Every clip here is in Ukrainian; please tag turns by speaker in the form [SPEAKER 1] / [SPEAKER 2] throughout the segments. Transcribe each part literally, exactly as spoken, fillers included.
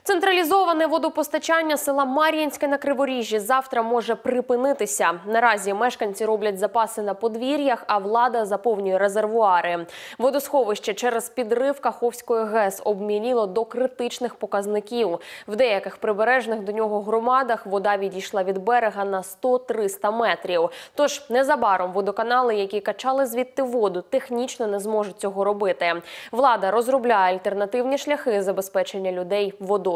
[SPEAKER 1] Централізоване водопостачання села Мар'їнське на Криворіжжі завтра може припинитися. Наразі мешканці роблять запаси на подвір'ях, а влада заповнює резервуари. Водосховище через підрив Каховської ГЕС обміліло до критичних показників. В деяких прибережних до нього громадах вода відійшла від берега на сто-триста метрів. Тож незабаром водоканали, які качали звідти воду, технічно не зможуть цього робити. Влада розробляє альтернативні шляхи забезпечення людей водою.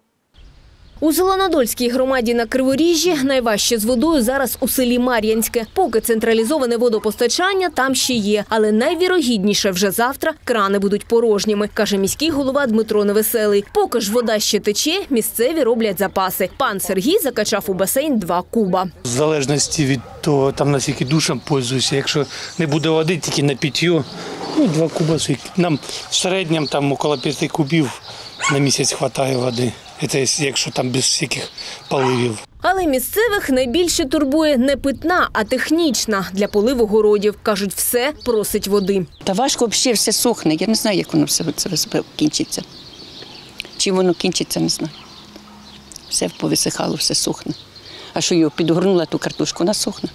[SPEAKER 2] У Зеленодольській громаді на Криворіжжі найважче з водою зараз у селі Мар'їнське. Поки централізоване водопостачання там ще є, але найвірогідніше вже завтра крани будуть порожніми, каже міський голова Дмитро Невеселий. Поки ж вода ще тече, місцеві роблять запаси. Пан Сергій закачав у басейн два куба.
[SPEAKER 3] В залежності від того, там наскільки душем пользуюся, якщо не буде води, тільки на питтю, ну, два куба. Нам в середньому там около п'яти кубів на місяць вистачає води. Це якщо там без всяких поливів.
[SPEAKER 2] Але місцевих найбільше турбує не питна, а технічна для поливу городів. Кажуть, все просить води.
[SPEAKER 4] Та важко взагалі все сохне. Я не знаю, як воно все це кінчиться. Чим воно кінчиться, не знаю. Все повисихало, все сохне. А що його підгорнула, ту картошку, вона сохне.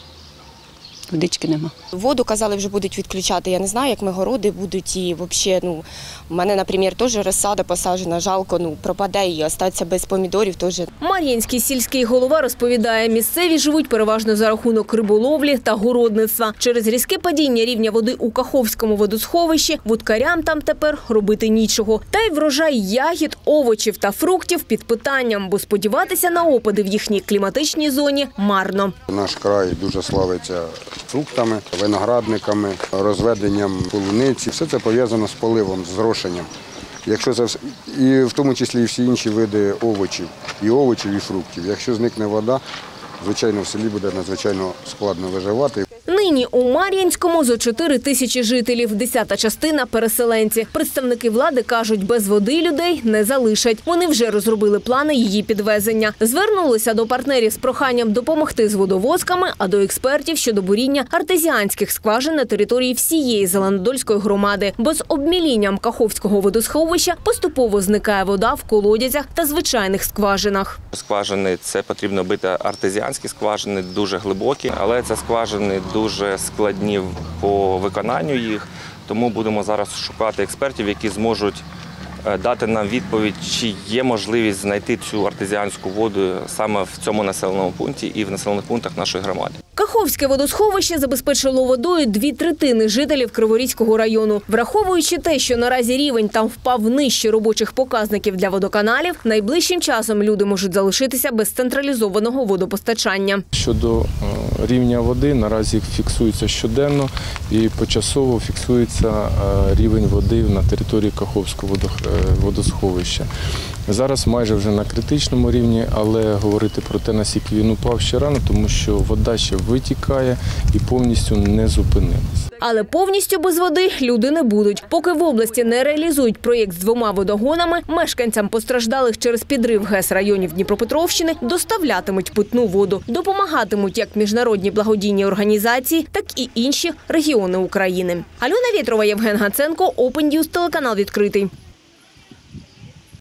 [SPEAKER 4] Водички нема.
[SPEAKER 5] Воду, казали, вже будуть відключати. Я не знаю, як ми городи будуть. І взагалі, ну, у мене, наприклад, теж розсада посаджена, жалко, ну, пропаде і остаться без помідорів теж.
[SPEAKER 2] Мар'їнський сільський голова розповідає, місцеві живуть переважно за рахунок риболовлі та городництва. Через різке падіння рівня води у Каховському водосховищі вудкарям там тепер робити нічого. Та й врожай ягід, овочів та фруктів під питанням, бо сподіватися на опади в їхній кліматичній зоні марно.
[SPEAKER 6] Наш край дуже славиться фруктами, виноградниками, розведенням полуниці. Все це пов'язано з поливом, з зрошенням. Якщо це і в тому числі і всі інші види овочів, і овочів, і фруктів. Якщо зникне вода, звичайно, в селі буде надзвичайно складно виживати.
[SPEAKER 2] Нині у Мар'їнському зо чотири тисячі жителів, десята частина – переселенці. Представники влади кажуть, без води людей не залишать. Вони вже розробили плани її підвезення. Звернулися до партнерів з проханням допомогти з водовозками, а до експертів щодо буріння артезіанських скважин на території всієї Зеленодольської громади. Бо з обмілінням Каховського водосховища поступово зникає вода в колодязях та звичайних скважинах.
[SPEAKER 7] Скважини – це потрібно бити артезіанські скважини, дуже глибокі, але це скважини дуже складні по виконанню їх, тому будемо зараз шукати експертів, які зможуть дати нам відповідь, чи є можливість знайти цю артезіанську воду саме в цьому населеному пункті і в населених пунктах нашої громади.
[SPEAKER 2] Каховське водосховище забезпечило водою дві третини жителів Криворізького району. Враховуючи те, що наразі рівень там впав нижче робочих показників для водоканалів, найближчим часом люди можуть залишитися без централізованого водопостачання.
[SPEAKER 8] Щодо рівня води, наразі фіксується щоденно і почасово фіксується рівень води на території Каховського водосховища. Зараз майже вже на критичному рівні, але говорити про те, наскільки він упав, ще рано, тому що вода ще витікає і повністю не зупинилась.
[SPEAKER 2] Але повністю без води люди не будуть. Поки в області не реалізують проєкт з двома водогонами, мешканцям постраждалих через підрив ГЕС районів Дніпропетровщини доставлятимуть питну воду. Допомагатимуть як міжнародні благодійні організації, так і інші регіони України. Альона Вєтрова, Євген Гаценко, Open News, телеканал «Відкритий».